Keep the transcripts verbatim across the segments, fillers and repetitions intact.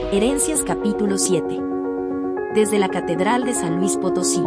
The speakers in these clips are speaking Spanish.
Herencias capítulo siete. Desde la Catedral de San Luis Potosí.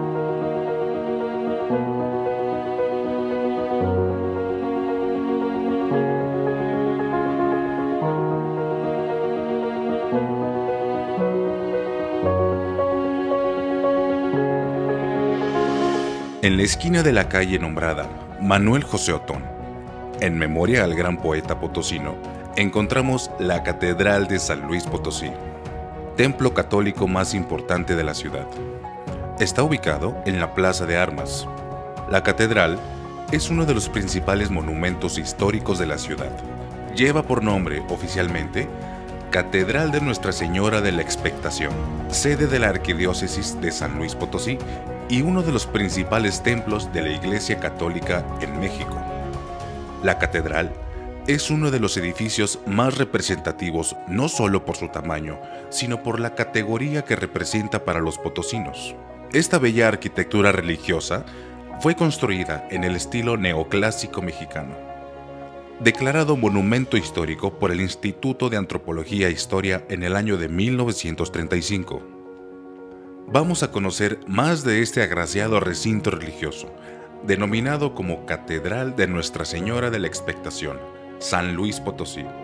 En la esquina de la calle nombrada Manuel José Otón, en memoria al gran poeta potosino, encontramos la Catedral de San Luis Potosí, templo católico más importante de la ciudad. Está ubicado en la Plaza de Armas. La catedral es uno de los principales monumentos históricos de la ciudad. Lleva por nombre oficialmente Catedral de Nuestra Señora de la Expectación, sede de la Arquidiócesis de San Luis Potosí y uno de los principales templos de la Iglesia Católica en México. La catedral es uno de los edificios más representativos no solo por su tamaño, sino por la categoría que representa para los potosinos. Esta bella arquitectura religiosa fue construida en el estilo neoclásico mexicano, declarado monumento histórico por el Instituto de Antropología e Historia en el año de mil novecientos treinta y cinco. Vamos a conocer más de este agraciado recinto religioso, denominado como Catedral de Nuestra Señora de la Expectación, San Luis Potosí.